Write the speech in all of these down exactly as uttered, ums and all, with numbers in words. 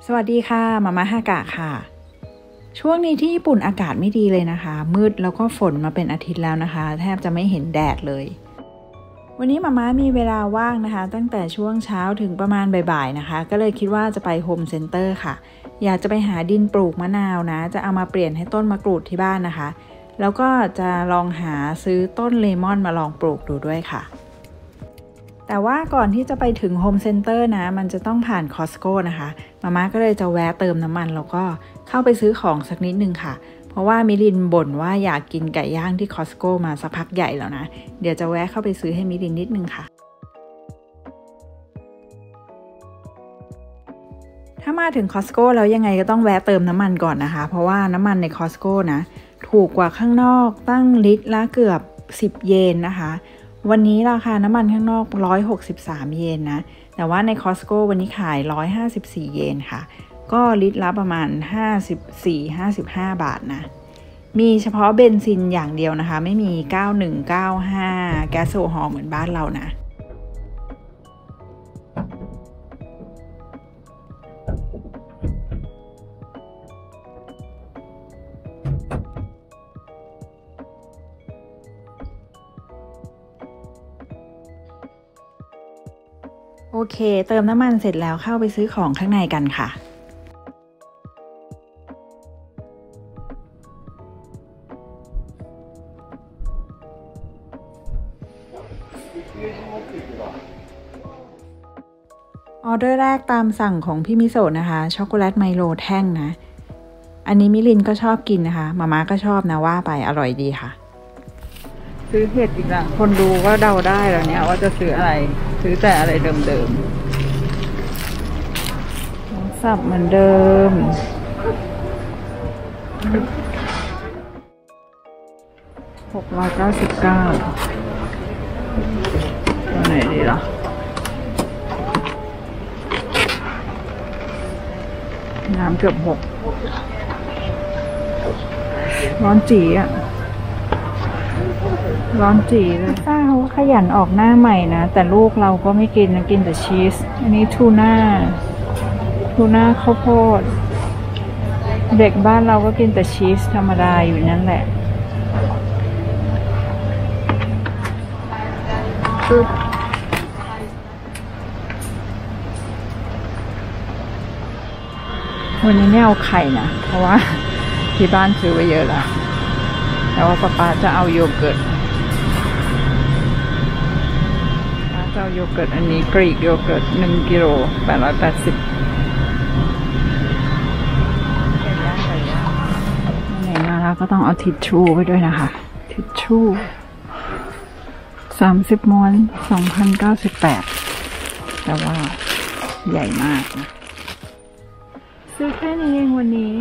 สวัสดีค่ะมาม่าฮากะค่ะช่วงนี้ที่ญี่ปุ่นอากาศไม่ดีเลยนะคะมืดแล้วก็ฝนมาเป็นอาทิตย์แล้วนะคะแทบจะไม่เห็นแดดเลยวันนี้มาม่ามีเวลาว่างนะคะตั้งแต่ช่วงเช้าถึงประมาณบ่ายๆนะคะก็เลยคิดว่าจะไปโฮมเซ็นเตอร์ค่ะอยากจะไปหาดินปลูกมะนาวนะจะเอามาเปลี่ยนให้ต้นมะกรูดที่บ้านนะคะแล้วก็จะลองหาซื้อต้นเลมอนมาลองปลูกดูด้วยค่ะแต่ว่าก่อนที่จะไปถึงโฮมเซ็นเตอร์นะมันจะต้องผ่านคอสโก้นะคะมาม่าก็เลยจะแวะเติมน้ำมันแล้วก็เข้าไปซื้อของสักนิดนึงค่ะเพราะว่ามิลินบ่นว่าอยากกินไก่ย่างที่คอสโก้มาสักพักใหญ่แล้วนะเดี๋ยวจะแวะเข้าไปซื้อให้มิลินนิดนึงค่ะถ้ามาถึงคอสโก้แล้วยังไงก็ต้องแวะเติมน้ำมันก่อนนะคะเพราะว่าน้ำมันในคอสโก้นะถูกกว่าข้างนอกตั้งลิตรละเกือบสิบเยนนะคะวันนี้ราคาน้ำมันข้างนอกหนึ่งร้อยหกสิบสามเยนนะแต่ว่าในคอสโก้วันนี้ขายหนึ่งร้อยห้าสิบสี่เยนค่ะก็ลิตรละประมาณห้าสิบสี่ ห้าสิบห้าบาทนะมีเฉพาะเบนซินอย่างเดียวนะคะไม่มีเก้าหนึ่ง เก้าห้าแก๊สโซฮอลเหมือนบ้านเรานะโอเคเติมน้ำมันเสร็จแล้วเข้าไปซื้อของข้างในกันค่ะออเดอร์แรกตามสั่งของพี่มิโซะนะคะช็อกโกแลตไมโลแท่งนะอันนี้มิลินก็ชอบกินนะคะมาม่าก็ชอบนะว่าไปอร่อยดีค่ะซื้อเห็ดอีกละคนดูก็เดาได้แล้วเนี่ยว่าจะซื้ออะไรซื้อแต่อะไรเดิมๆสับเหมือนเดิมหกร้อยเก้าสิบเก้าตัวไหนดีล่ะน้ำเกือบหกร้อนจี๋อ่ะร้อนจี๋เลยป้าเขาขยันออกหน้าใหม่นะแต่ลูกเราก็ไม่กินนะกินแต่ชีสอันนี้ทูน่าทูน่าข้าวโพดเด็กบ้านเราก็กินแต่ชีสธรรมดาอยู่นั่นแหละวันนี้ไม่เอาไข่นะเพราะว่าที่บ้านซื้อไว้เยอะแล้วแต่ว่าป๊าป๊าจะเอาโยเกิร์ตป๊าจะเอาโยเกิร์ตอันนี้กรีกโยเกิร์ตหนึ่งกิโลแปดร้อยแปดสิบไหนมาแล้วก็ต้องเอาทิชชู่ไปด้วยนะคะทิชชู่สามสิบม้วนสองพันเก้าสิบแปดแต่ว่าใหญ่มากนะซื้อแค่นี้เองวันนี้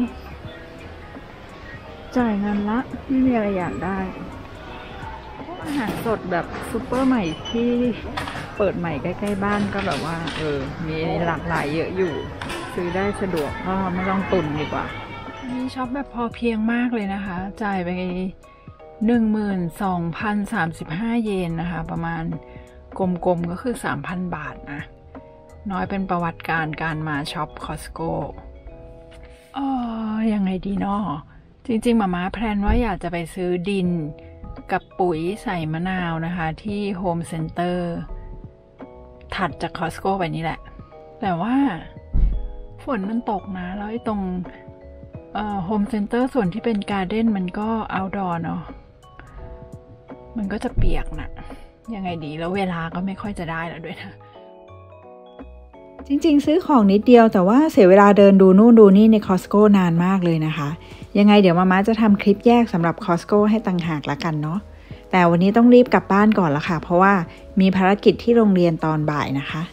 จ่ายเงินละไม่มีอะไรอยากได้อาหารสดแบบซุปเปอร์ใหม่ที่เปิดใหม่ใกล้ๆบ้านก็แบบว่าเออมีหลากหลายเยอะอยู่ซื้อได้สะดวกก็ไม่ต้องตุนดีกว่านี่ช็อปแบบพอเพียงมากเลยนะคะจ่ายไปหนึ่งหมื่นสองพันสามสิบห้าเยนนะคะประมาณกลมๆก็คือสามพันบาทนะน้อยเป็นประวัติการการมาช็อปคอสโก้อ๋อยังไงดีเนาะจริงๆมาม่าแพลนว่าอยากจะไปซื้อดินกับปุ๋ยใส่มะนาวนะคะที่โฮมเซ็นเตอร์ถัดจากคอสโก้ไปนี่แหละแต่ว่าฝนมันตกนะแล้วไอ้ตรงเอ่อโฮมเซ็นเตอร์ส่วนที่เป็นการ์เด้นมันก็เอาท์ดอร์เนาะมันก็จะเปียกนะยังไงดีแล้วเวลาก็ไม่ค่อยจะได้แล้วด้วยนะจริงๆซื้อของนิดเดียวแต่ว่าเสียเวลาเดินดูนู่นดูนี่ในคอสโก้นานมากเลยนะคะยังไงเดี๋ยวมาม่าจะทำคลิปแยกสำหรับคอสโก้ให้ต่างหากละกันเนาะแต่วันนี้ต้องรีบกลับบ้านก่อนละค่ะเพราะว่ามีภารกิจที่โรงเรียนตอนบ่ายนะคะ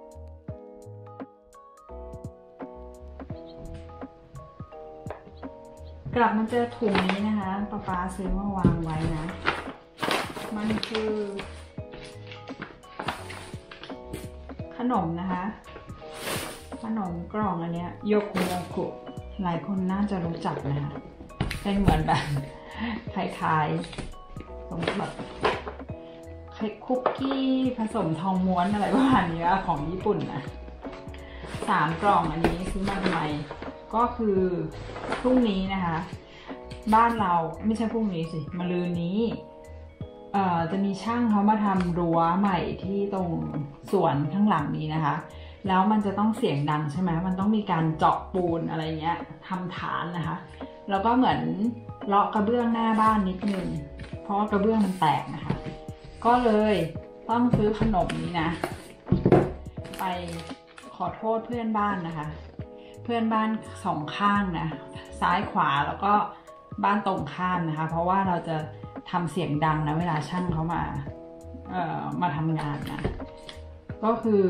กลับมาเจอถุงนี้นะคะป๊าป๊าซื้อมาวางไว้นะมันคือขนมนะคะขนมกล่องอันเนี้ยโยกุโมกุหลายคนน่าจะรู้จักนะคะเป็นเหมือนแบบคล้ายๆสมแบบคุกกี้ผสมทองม้วนอะไรประมาณนี้ของญี่ปุ่นนะสามกล่องอันนี้ซื้อมาทำไมก็คือพรุ่งนี้นะคะบ้านเราไม่ใช่พรุ่งนี้สิมะรืนนี้เอ่อจะมีช่างเขามาทำรั้วใหม่ที่ตรงสวนข้างหลังนี้นะคะแล้วมันจะต้องเสียงดังใช่ไหมมันต้องมีการเจาะปูนอะไรเงี้ยทำฐานนะคะแล้วก็เหมือนเลาะกระเบื้องหน้าบ้านนิดนึงเพราะว่ากระเบื้องมันแตกนะคะก็เลยต้องซื้อขนมนี้นะไปขอโทษเพื่อนบ้านนะคะเพื่อนบ้านสองข้างนะซ้ายขวาแล้วก็บ้านตรงข้ามนะคะเพราะว่าเราจะทำเสียงดังนะเวลาช่างเขามาเอ่อมาทำงานนะก็คือ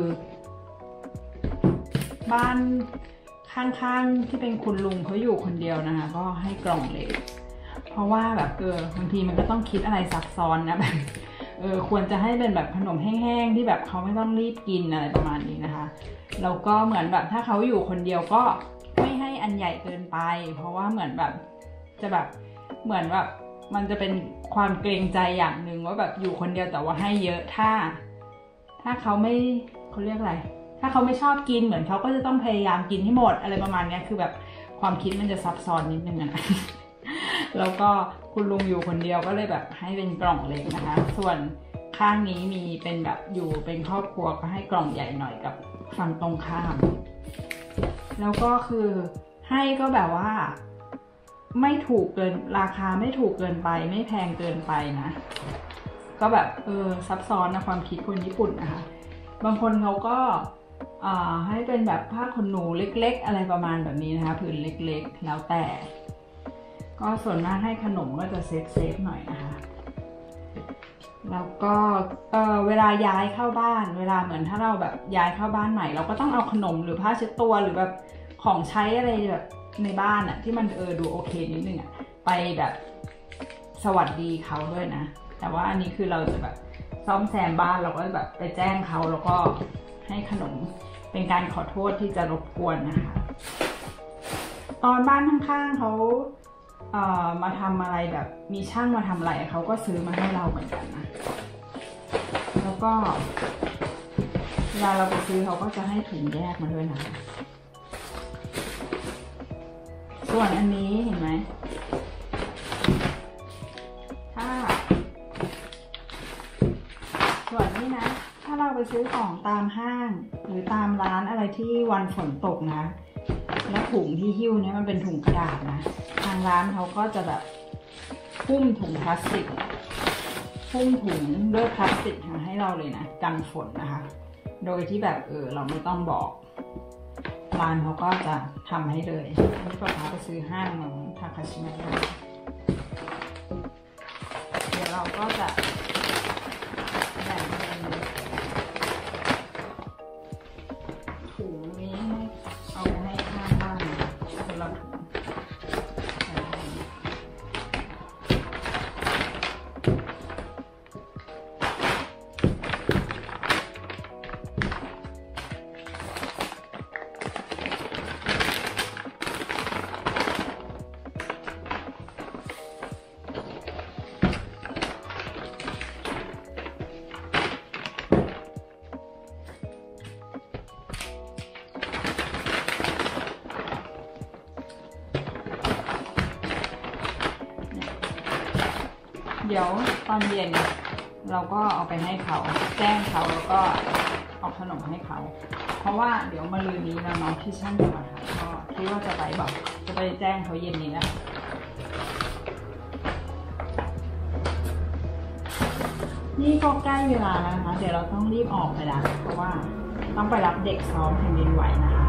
บ้านข้างๆที่เป็นคุณลุงเขาอยู่คนเดียวนะคะก็ให้กล่องเล็กเพราะว่าแบบเออบางทีมันก็ต้องคิดอะไรซับซ้อนนะแบบเออควรจะให้เป็นแบบขนมแห้งๆที่แบบเขาไม่ต้องรีบกินอะไรประมาณนี้นะคะแล้วก็เหมือนแบบถ้าเขาอยู่คนเดียวก็ไม่ให้อันใหญ่เกินไปเพราะว่าเหมือนแบบจะแบบเหมือนแบบมันจะเป็นความเกรงใจอย่างหนึ่งว่าแบบอยู่คนเดียวแต่ว่าให้เยอะถ้าถ้าเขาไม่เขาเรียกอะไรถ้าเขาไม่ชอบกินเหมือนเขาก็จะต้องพยายามกินให้หมดอะไรประมาณนี้คือแบบความคิดมันจะซับซ้อนนิดนึงนะแล้วก็คุณลุงอยู่คนเดียวก็เลยแบบให้เป็นกล่องเล็กนะคะส่วนข้างนี้มีเป็นแบบอยู่เป็นครอบครัวก็ให้กล่องใหญ่หน่อยกับฝั่งตรงข้ามแล้วก็คือให้ก็แบบว่าไม่ถูกเกินราคาไม่ถูกเกินไปไม่แพงเกินไปนะก็แบบเออซับซ้อนนะความคิดคนญี่ปุ่นนะคะบางคนเขาก็ให้เป็นแบบผ้าขนหนูเล็กๆอะไรประมาณแบบนี้นะคะผืนเล็กๆแล้วแต่ก็ส่วนมากให้ขนมก็จะเซฟเซฟหน่อยนะคะแล้วก็เออเวลาย้ายเข้าบ้านเวลาเหมือนถ้าเราแบบย้ายเข้าบ้านใหม่เราก็ต้องเอาขนมหรือผ้าเช็ดตัวหรือแบบของใช้อะไรแบบในบ้านอะที่มันเออดูโอเคนิดนึงอะไปแบบสวัสดีเขาด้วยนะแต่ว่าอันนี้คือเราจะแบบซ่อมแซมบ้านเราก็แบบไปแจ้งเขาแล้วก็ให้ขนมเป็นการขอโทษที่จะรบกวนนะคะตอนบ้านข้างๆเขาเอ่อมาทำอะไรแบบมีช่างมาทำอะไรเขาก็ซื้อมาให้เราเหมือนกันนะแล้วก็เวลาเราไปซื้อเขาก็จะให้ถุงแยกมาด้วยนะคะส่วนอันนี้เห็นไหมถ้าส่วนนี้นะถ้าเราไปซื้อของตามห้างหรือตามร้านอะไรที่วันฝนตกนะแล้วถุงที่หิ้วเนี่ยมันเป็นถุงกระดาษนะทางร้านเขาก็จะแบบหุ้มถุงพลาสติกหุ้มถุงด้วยพลาสติกมาให้เราเลยนะกันฝนนะคะโดยที่แบบเออเราไม่ต้องบอกร้านเขาก็จะทำให้เลยอันนี้ก็พาไปซื้อห้างของทาคาชิมะเดี๋ยวเราก็จะแบ่งเป็นถุงนี้เอาไปให้ข้างบ้านคนละถุงเดี๋ยวตอนเย็นเราก็เอาไปให้เขาแจ้งเขาแล้วก็เอาขนมให้เขาเพราะว่าเดี๋ยวมะรืนนี้น้องที่ช่างจะมาทำก็คิดว่าจะไปบอกจะไปแจ้งเขาเย็นนี้นะนี่ก็ใกล้เวลาแล้วนะคะเดี๋ยวเราต้องรีบออกไปแล้วเพราะว่าต้องไปรับเด็กซ้อมแผ่นดินไหวนะคะ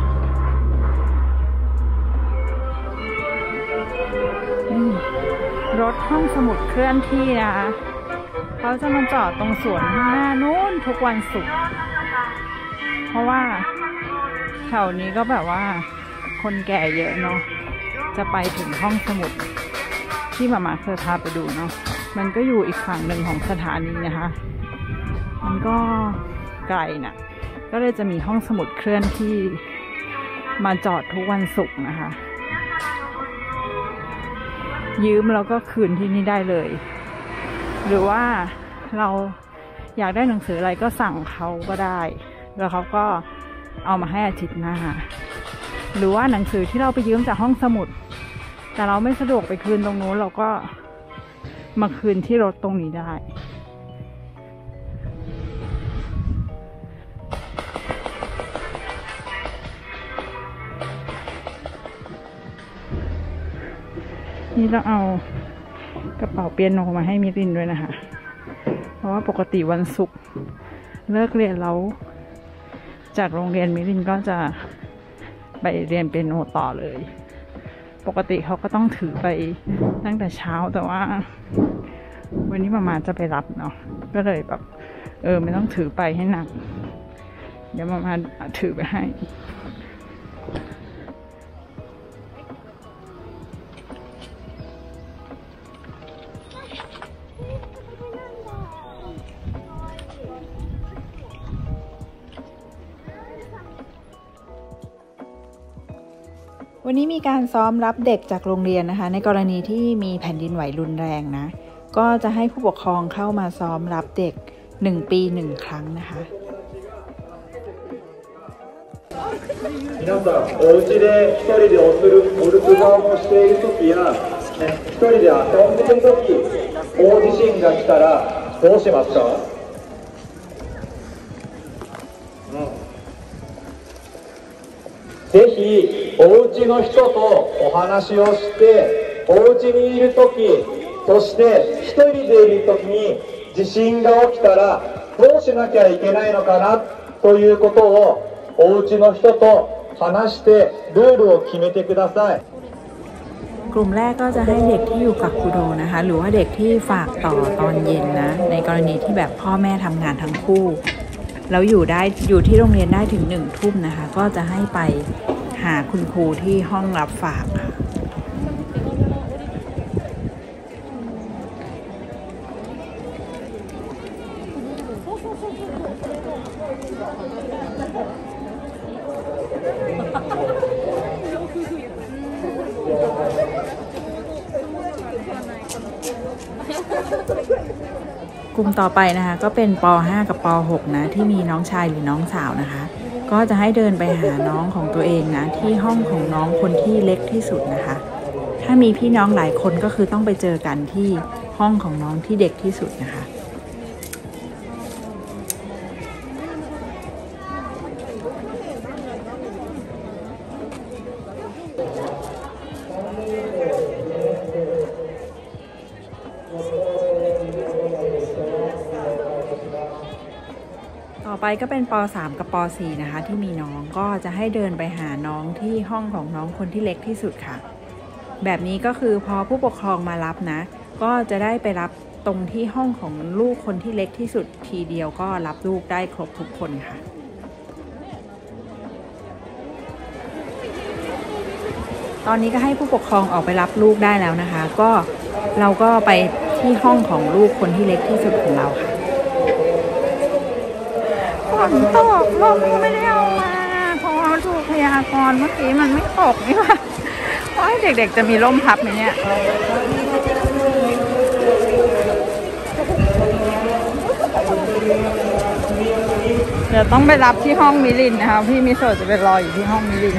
รถห้องสมุดเคลื่อนที่นะคะเขาจะมาจอดตรงสวนข้างหน้านู้นทุกวันศุกร์เพราะว่าแถวนี้ก็แบบว่าคนแก่เยอะเนาะจะไปถึงห้องสมุดที่มามาเคยพาไปดูเนาะมันก็อยู่อีกฝั่งหนึ่งของสถานีนะคะมันก็ไกลนะก็เลยจะมีห้องสมุดเคลื่อนที่มาจอดทุกวันศุกร์นะคะยืมแล้วก็คืนที่นี่ได้เลยหรือว่าเราอยากได้หนังสืออะไรก็สั่งเขาก็ได้แล้วเขาก็เอามาให้อาทิตย์หน้าหรือว่าหนังสือที่เราไปยืมจากห้องสมุดแต่เราไม่สะดวกไปคืนตรงนู้นเราก็มาคืนที่รถตรงนี้ได้นี่ต้องเอากระเป๋าเปียโนมาให้มิรินด้วยนะคะเพราะว่าปกติวันศุกร์เลิกเรียนแล้วจากโรงเรียนมิรินก็จะไปเรียนเปียโนต่อเลยปกติเขาก็ต้องถือไปตั้งแต่เช้าแต่ว่าวันนี้มามาจะไปรับเนาะก็เลยแบบเออไม่ต้องถือไปให้หนักเดี๋ยวมามาถือไปให้วันนี้มีการซ้อมรับเด็กจากโรงเรียนนะคะในกรณีที่มีแผ่นดินไหวรุนแรงนะก็จะให้ผู้ปกครองเข้ามาซ้อมรับเด็กหนึ่งปีหนึ่งครั้งนะคะ皆さんお家で一人でお留守番をしている時や一人で遊んでいる時大地震が来たらどうしますか？ぜひお家の人とお話をしてお家にいる時そして一人でいる時に地震が起きたらどうしなきゃいけないのかなということをお家の人と話してルールを決めてください。 กลุ่มแรกก็จะให้เด็กที่อยู่กับครูโดนะคะหรือว่าเด็กที่ฝากต่อตอนเย็นนะในกรณีที่แบบพ่อแม่ทำงานทั้งคู่แล้วอยู่ได้อยู่ที่โรงเรียนได้ถึงหนึ่งทุ่มนะคะก็จะให้ไปหาคุณครูที่ห้องรับฝากค่ะกลุ่มต่อไปนะคะก็เป็นป ห้า กับป หก นะที่มีน้องชายหรือน้องสาวนะคะก็จะให้เดินไปหาน้องของตัวเองนะที่ห้องของน้องคนที่เล็กที่สุดนะคะถ้ามีพี่น้องหลายคนก็คือต้องไปเจอกันที่ห้องของน้องที่เด็กที่สุดนะคะต่อไปก็เป็นป สาม กับป สี่ นะคะที่มีน้องก็จะให้เดินไปหาน้องที่ห้องของน้องคนที่เล็กที่สุดค่ะแบบนี้ก็คือพอผู้ปกครองมารับนะก็จะได้ไปรับตรงที่ห้องของลูกคนที่เล็กที่สุดทีเดียวก็รับลูกได้ครบทุกคนค่ะตอนนี้ก็ให้ผู้ปกครองออกไปรับลูกได้แล้วนะคะก็เราก็ไปที่ห้องของลูกคนที่เล็กที่สุดของเราค่ะฝนตกลมก็ไม่ได้เอามาเพราะว่าถูกพยากรณ์เมื่อกี้มันไม่ตกนี่ค่ะว่าเด็กๆจะมีร่มพับไหมเนี่ยเดี๋ยวต้องไปรับที่ห้องมิลินนะคะพี่มิโซะจะไปรออยู่ที่ห้องมิลิน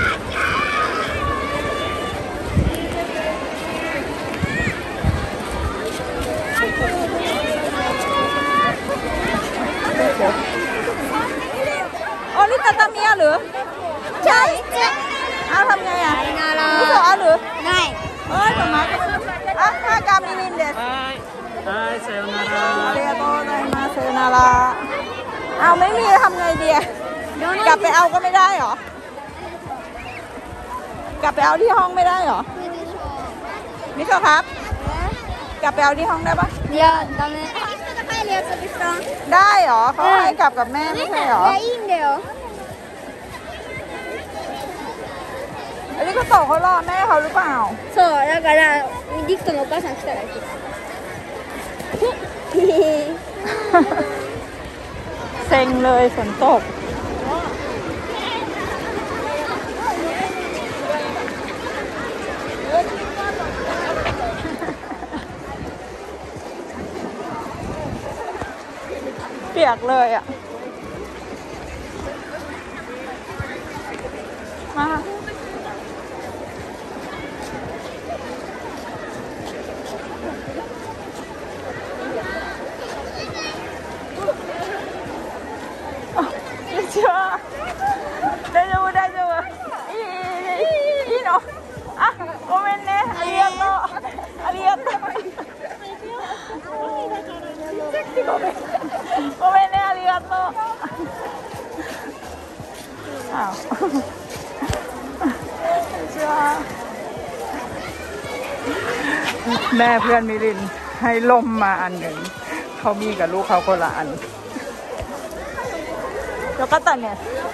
อ๋อนี่ตาตาเมียหรือใช่เอาทำไงอ่ะมิโซะเอาหรือไม่เอ้ยต่อมาอ่ะห้ากามิลินเด็ดはい、さよなら。 ありがとうございますさよならเอาไม่มีทำไงดีกลับไปเอาก็ไม่ได้หรอกลับไปเอาที่ห้องไม่ได้หรอมิโซะครับกลับไปเอาที่ห้องได้ปะいや、ダメ。 ได้หรอเขาให้กลับกับแม่ไม่ใช่หรอいや、いいんだよ。 อันนี้ก็โตเขารอแม่เขาหรือเปล่าそう、だからリクトのお母さん来たら行く。 เซ็งเลยฝนตกเปียกเลยอ่ะมาちは。大丈夫大丈夫。いいいいいいの。あ、ごめんね。ありがとう。ありがとう。ごめん。ごめんね。ありがとう。あ。こんにちは。แม่เพื่อนมิลินให้ล่มมาอันหนึ่งเขามีกับลูกเขาคนละอันよかったね。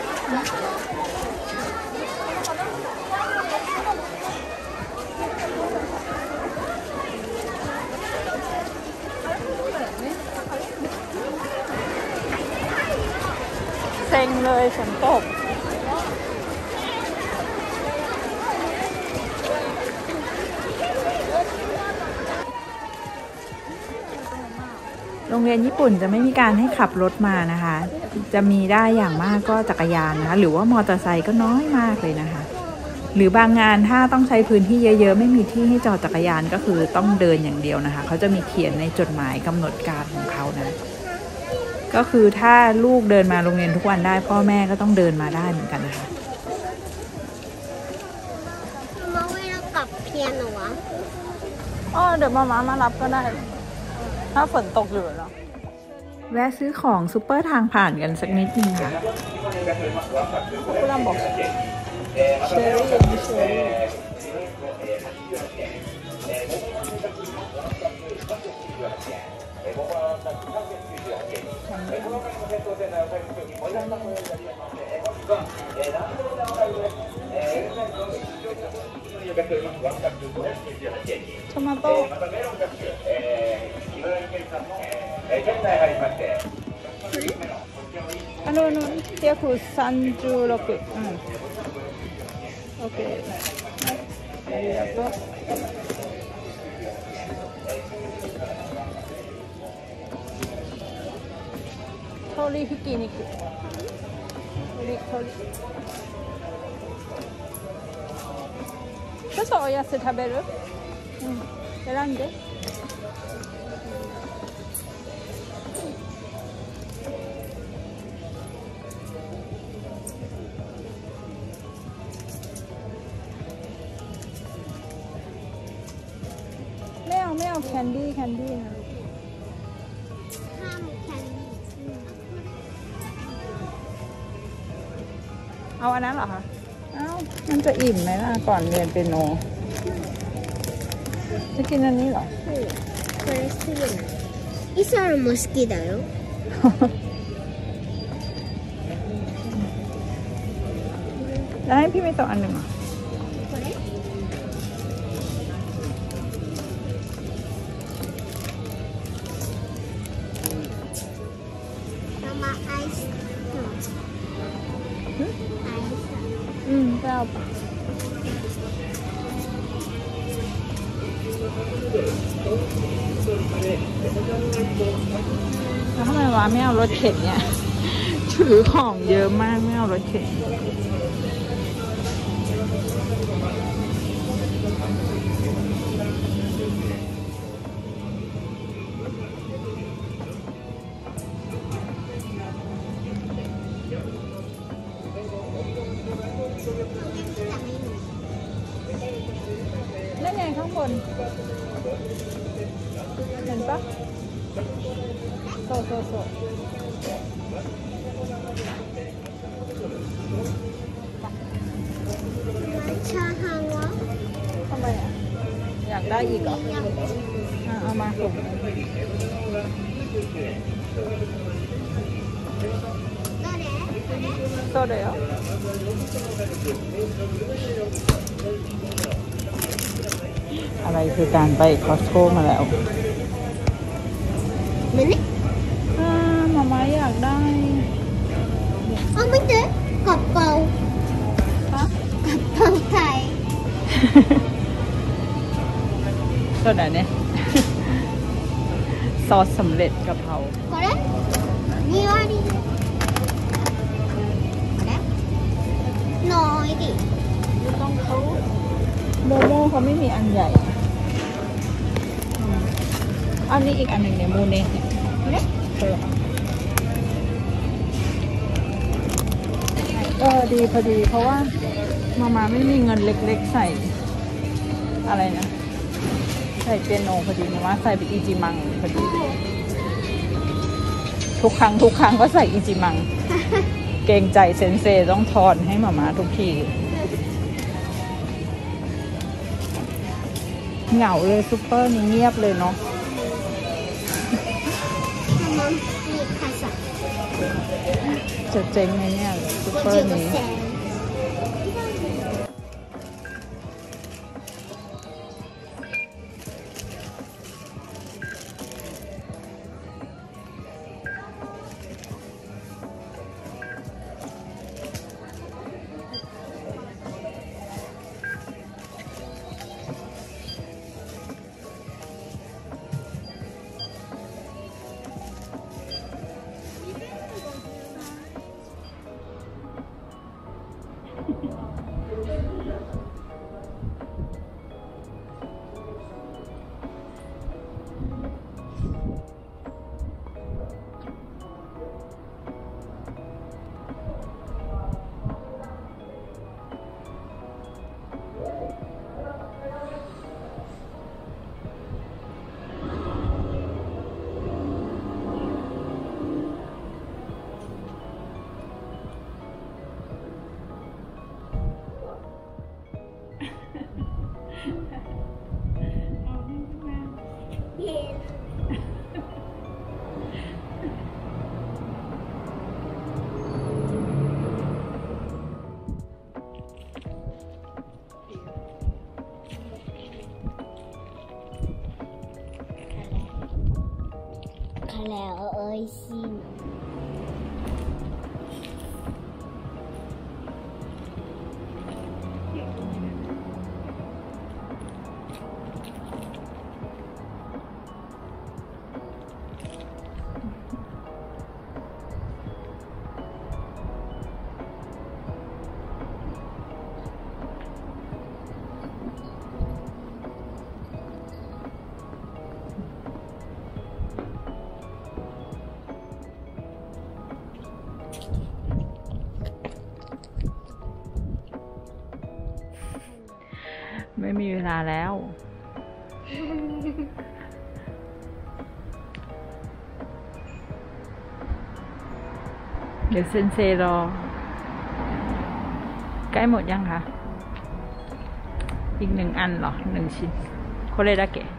เซ็งเลยฝนตกโรงเรียนญี่ปุ่นจะไม่มีการให้ขับรถมานะคะจะมีได้อย่างมากก็จักรยานนะคะหรือว่ามอเตอร์ไซค์ก็น้อยมากเลยนะคะหรือบางงานถ้าต้องใช้พื้นที่เยอะๆไม่มีที่ให้จอดจักรยานก็คือต้องเดินอย่างเดียวนะคะเขาจะมีเขียนในจดหมายกำหนดการของเขานะก็คือถ้าลูกเดินมาโรงเรียนทุกวันได้พ่อแม่ก็ต้องเดินมาได้เหมือนกันนะคะมาเวลากับเพียโนวะอ๋อเดี๋ยวมาม่ามารับก็ได้ถ้าฝนตกอยู่เนาะแวะซื้อของซุปเปอร์ทางผ่านกันสักนิดนึงค่ะคุณลำบอกเชอรี่เชอรี่トマトあののひゃくさんじゅうろく、うん、オッケー、ありがとう。鶏ひき肉、鶏鶏。ちょっとおやつ食べる？うん、選んで。ไม่เอาไม่เอาแคนดี้แคนดี้นะห้ามแคนดี้เอาอันนั้นเหรอคะเอ้ามันจะอิ่มไหมล่ะก่อนเรียนเปียโนจะกินอันนี้เหรอこれ好きなイサルも好きだよแล้วให้พี่ไม่ต่ออันหนึ่งเหรออืมเจ้าปะแล้วทำไมวะไม่เอารถเข็นเนี่ยถือของเยอะมากไม่เอารถเข็นนั่นไงข้างบนเห็นปะโซโซโซชาฮังวะทำไมอ่ะอยากได้อีกเหรออ่ะเอามาส่งโซเดี๋ยวอะไรคือการไปคอสโก้มาแล้วมันนี่อ่ามาม่าอยากได้เอาไม่เจอกระเป๋าฮะกระเป๋าไทยตัวไหนเนี่ยซอสสำเร็จกะเพราこれに割これน้อยดิไม่มีอันใหญ่อันนี้อีกอันหนึ่งเนี่ยมูเน่เนี่ยเนี่ยเออเออดีพอดีเพราะว่ามามาไม่มีเงินเล็กๆใส่อะไรนะใส่เปียโนพอดีมามาใส่ไปอีจิมังพอดีทุกครั้งทุกครั้งก็ใส่อีจิมัง เกรงใจเซนเซต้องทอนให้มามาทุกทีเหงาเลยซูเปอร์นี่เงียบเลยเนาะจะเจ๊งไหมเนี่ยซูเปอร์นี้แล้วเอ้ยสิไม่มีเวลาแล้วเดี๋ยวเซนเซรอใกล้หมดยังคะอีกหนึ่งอันเหรอหนึ่งชิ้นโคเรดาเกะ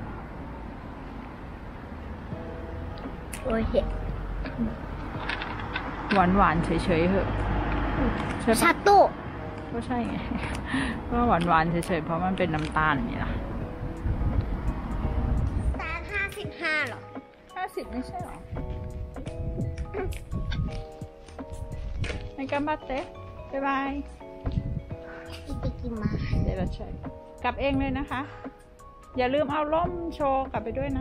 โอ้ยหวานหวานเฉยๆเหอะใช่ปะชาโต้ก็ใช่ไงก็หวานหวานเฉยๆเพราะมันเป็นน้ำตาลนี่ล่ะตาห้าสิบห้าหรอห้าสิบไม่ใช่หรอในกัมบัตเต้บ๊ายบายอิติกิมาเดี๋ยวเราใช้กลับเองเลยนะคะอย่าลืมเอาล่มโชว์กลับไปด้วยนะ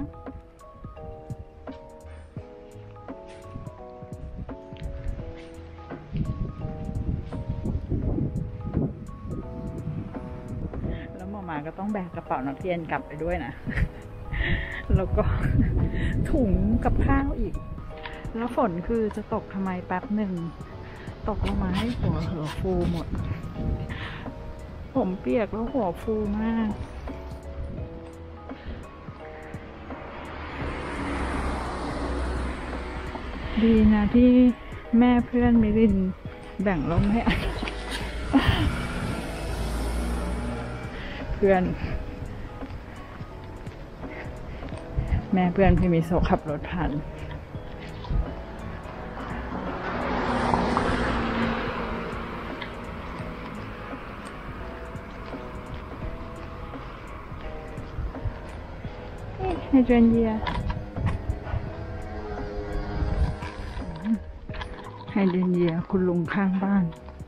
มาก็ต้องแบกกระเป๋านักเรียนกลับไปด้วยนะ แล้วก็ถุงกับข้าวอีกแล้วฝนคือจะตกทำไมแป๊บหนึ่งตกลงมาให้หัวหัวฟูหมดผมเปียกแล้วหัวฟูมากดีนะที่แม่เพื่อนมิรินแบ่งร่มให้อันเพื่อนแม่เพื่อนพี่มิโซะขับรถผ่านไฮเดรนเยียไฮเดรนเยียคุณลุงข้างบ้าน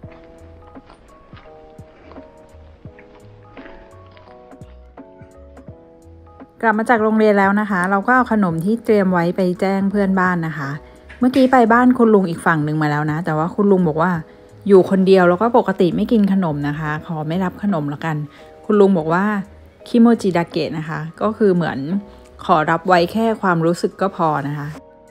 กลับมาจากโรงเรียนแล้วนะคะเราก็เอาขนมที่เตรียมไว้ไปแจ้งเพื่อนบ้านนะคะเมื่อกี้ไปบ้านคุณลุงอีกฝั่งหนึ่งมาแล้วนะแต่ว่าคุณลุงบอกว่าอยู่คนเดียวแล้วก็ปกติไม่กินขนมนะคะขอไม่รับขนมแล้วกันคคุณลุงบอกว่าคิโมจิดาเกะนะคะก็คือเหมือนขอรับไว้แค่ความรู้สึกก็พอนะคะ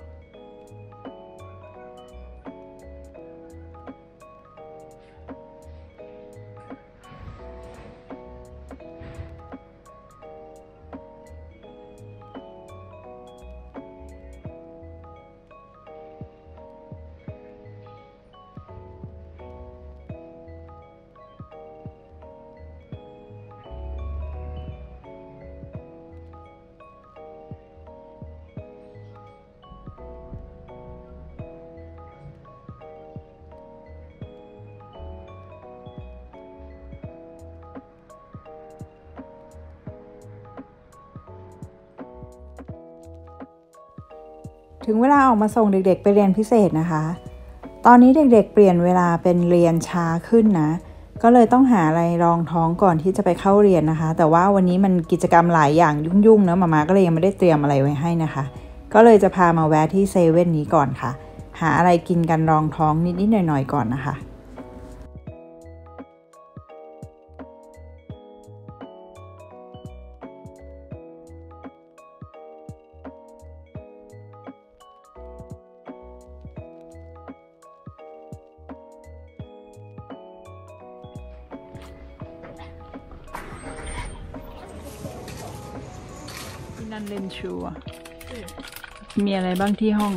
ถึงเวลาออกมาส่งเด็กๆไปเรียนพิเศษนะคะตอนนี้เด็กๆเปลี่ยนเวลาเป็นเรียนช้าขึ้นนะก็เลยต้องหาอะไรรองท้องก่อนที่จะไปเข้าเรียนนะคะแต่ว่าวันนี้มันกิจกรรมหลายอย่างยุ่งๆเนอะมาม่าก็เลยยังไม่ได้เตรียมอะไรไว้ให้นะคะก็เลยจะพามาแวะที่เซเว่นนี้ก่อนค่ะหาอะไรกินกันรองท้องนิดๆหน่อยๆก่อนนะคะนั่นเล่นชัวมีอะไรบ้างที่ห้อง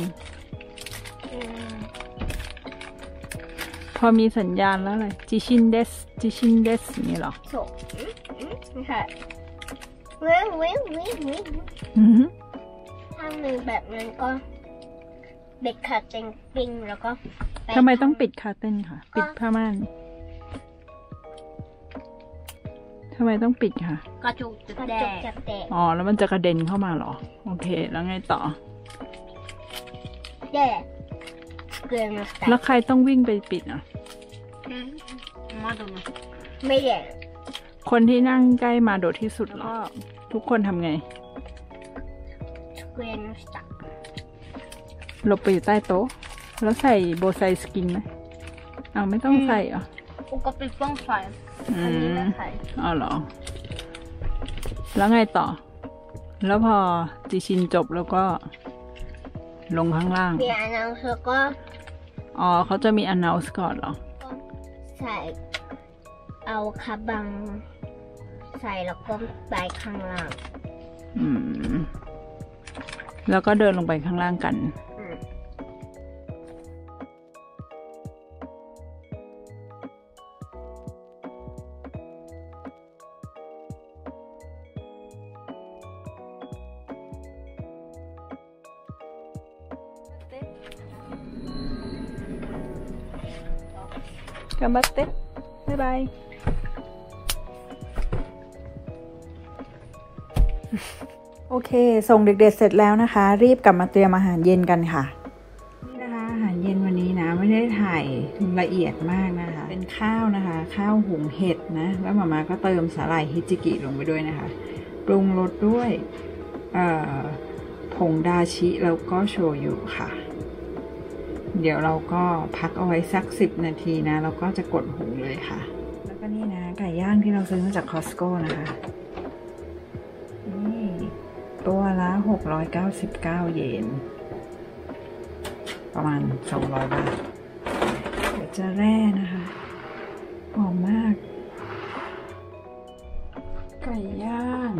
พอมีสัญญาณแล้วอะไรจิชินเดสจิชินเดสนี่หรอそうไม่ใช่เว้ยเว้ยเว้ยเว้ยถ้ามีแบบนั้นก็เด็กขาดเต็งปิงแล้วก็ทำไมต้องปิดคาร์เต้นค่ะปิดผ้าม่านทำไมต้องปิดค่ะกระจุกจะแตกอ๋อแล้วมันจะกระเด็นเข้ามาเหรอโอเคแล้วไงต่อแย่เกินมาแล้วใครต้องวิ่งไปปิดอ่ะมาดูไม่แย่คนที่นั่งใกล้มาโดดที่สุดแล้วทุกคนทำไงหลบไปอยู่ใต้โต๊ะแล้วใส่โบไซสกินไหมเอาไม่ต้องใส่เหรอก็ปิดกล้องไฟอันนี้ไม่ใส่อ๋อเหรอแล้วไงต่อแล้วพอจิชินจบแล้วก็ลงข้างล่างมีอันนั้นแล้วก็อ๋อเขาจะมี announce ก่อนเหรอใส่เอาคาบังใส่แล้วก็ไปข้างล่างอืมแล้วก็เดินลงไปข้างล่างกัน頑張ってバイバイโอเคส่งเด็กๆเสร็จแล้วนะคะรีบกลับมาเตรียมอาหารเย็นกันค่ะนี่นะคะอาหารเย็นวันนี้นะไม่ได้ถ่ายละเอียดมากนะคะเป็นข้าวนะคะข้าวหุงเห็ดนะแล้วมาม่าก็เติมสาหร่ายฮิจิกิลงไปด้วยนะคะปรุงรสด้วยผงดาชิแล้วก็โชยุค่ะเดี๋ยวเราก็พักเอาไว้สักสิบนาทีนะเราก็จะกดหุงเลยค่ะแล้วก็นี่นะไก่ย่างที่เราซื้อมาจากคอสโก้นะคะนี่ตัวละหกร้อยเก้าสิบเก้าเยนประมาณสองร้อยบาทเดี๋ยวจะแร่นะคะหอมมากไก่ย่าง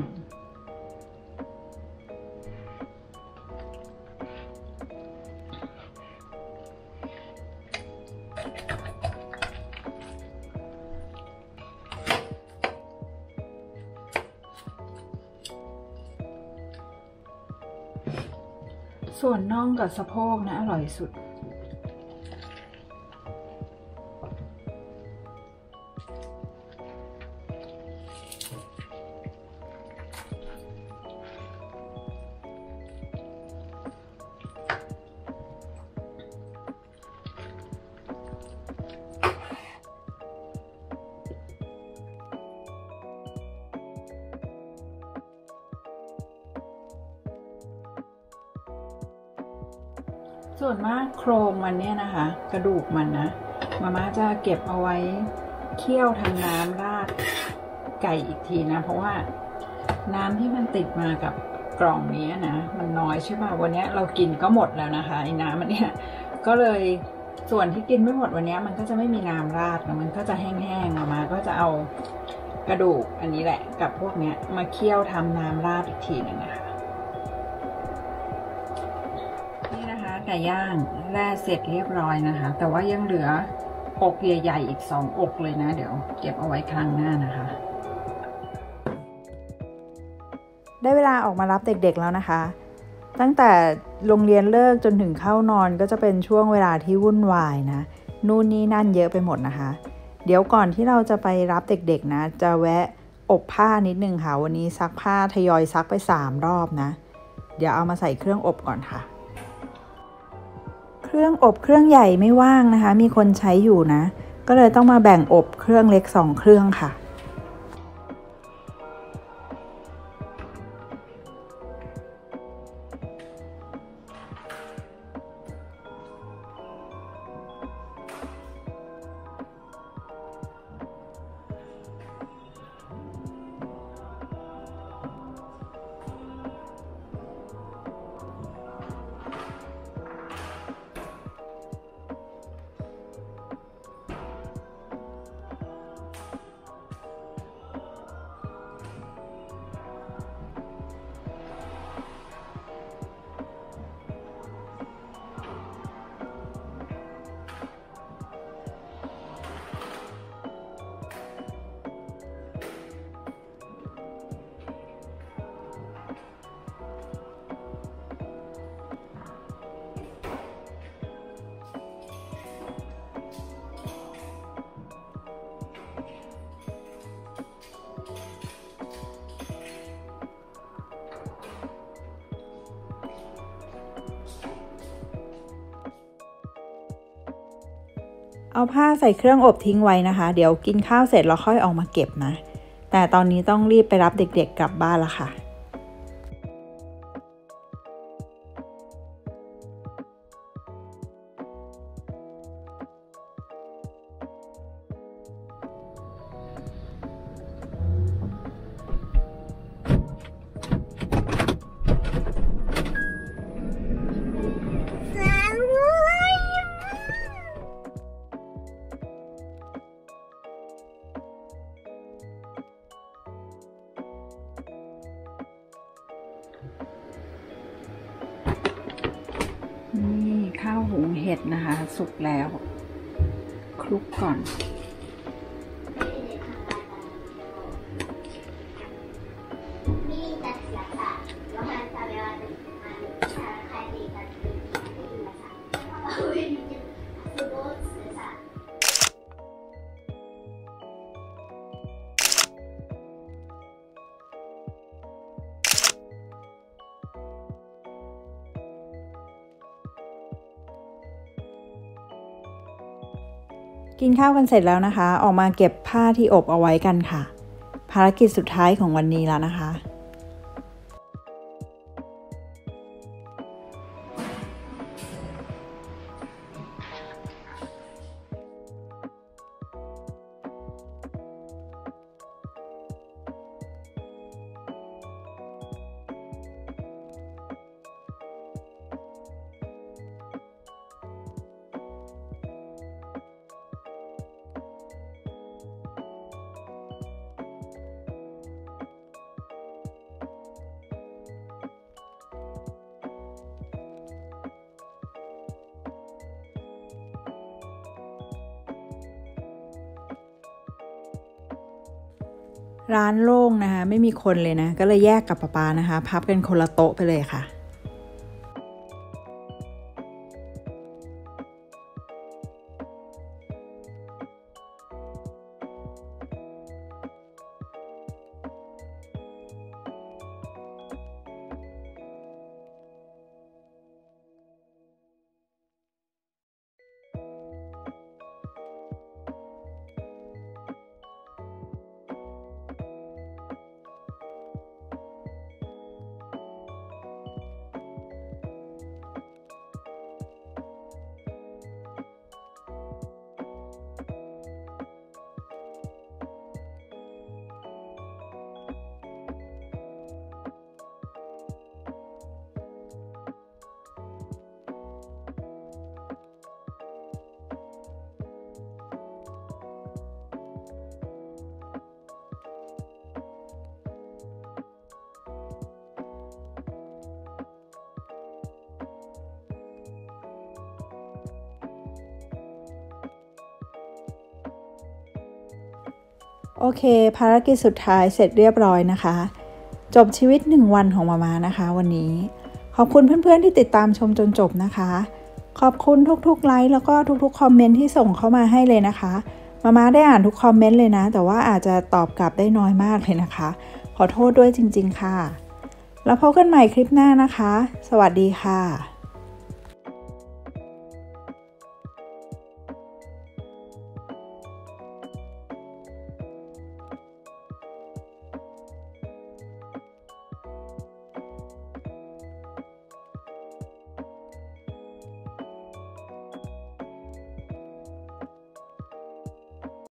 ส่วนน่องกับสะโพกนะอร่อยสุดส่วนมากโครงมันเนี่ยนะคะกระดูกมันนะมาม่าจะเก็บเอาไว้เคี่ยวทำน้ำราดไก่อีกทีนะเพราะว่าน้ำที่มันติดมากับกล่องนี้นะมันน้อยใช่ป่ะวันนี้เรากินก็หมดแล้วนะคะไอ้น้ำมันเนี่ยก็เลยส่วนที่กินไม่หมดวันนี้มันก็จะไม่มีน้ำราดนะมันก็จะแห้งๆออกมาก็จะเอากระดูกอันนี้แหละกับพวกเนี้ยมาเคี่ยวทำน้ำราดอีกทีหนึ่งนะคะนี่นะคะไก่ย่างแล่เสร็จเรียบร้อยนะคะแต่ว่ายังเหลืออกใหญ่ๆอีกสองอกเลยนะเดี๋ยวเก็บเอาไว้ครั้งหน้านะคะได้เวลาออกมารับเด็กๆแล้วนะคะตั้งแต่โรงเรียนเลิกจนถึงเข้านอนก็จะเป็นช่วงเวลาที่วุ่นวายนะนู่นนี่นั่นเยอะไปหมดนะคะเดี๋ยวก่อนที่เราจะไปรับเด็กๆนะจะแวะอบผ้านิดนึงค่ะวันนี้ซักผ้าทยอยซักไปสามรอบนะเดี๋ยวเอามาใส่เครื่องอบก่อนค่ะเครื่องอบเครื่องใหญ่ไม่ว่างนะคะมีคนใช้อยู่นะก็เลยต้องมาแบ่งอบเครื่องเล็กสองเครื่องค่ะเอาผ้าใส่เครื่องอบทิ้งไว้นะคะเดี๋ยวกินข้าวเสร็จเราค่อยออกมาเก็บนะแต่ตอนนี้ต้องรีบไปรับเด็กๆกลับบ้านแล้วค่ะนี่ข้าวหุงเห็ดนะคะสุกแล้วคลุกก่อนกินข้าวกันเสร็จแล้วนะคะออกมาเก็บผ้าที่อบเอาไว้กันค่ะภารกิจสุดท้ายของวันนี้แล้วนะคะร้านโล่งนะคะไม่มีคนเลยนะก็เลยแยกกับป๊าป๊านะคะพับกันคนละโต๊ะไปเลยค่ะโอเคภารกิจสุดท้ายเสร็จเรียบร้อยนะคะจบชีวิตหนึ่งวันของมาม่านะคะวันนี้ขอบคุณเพื่อนๆที่ติดตามชมจนจบนะคะขอบคุณทุกๆไลค์แล้วก็ทุกๆคอมเมนต์ที่ส่งเข้ามาให้เลยนะคะมาม่าได้อ่านทุกคอมเมนต์เลยนะแต่ว่าอาจจะตอบกลับได้น้อยมากเลยนะคะขอโทษด้วยจริงๆค่ะแล้วพบกันใหม่คลิปหน้านะคะสวัสดีค่ะ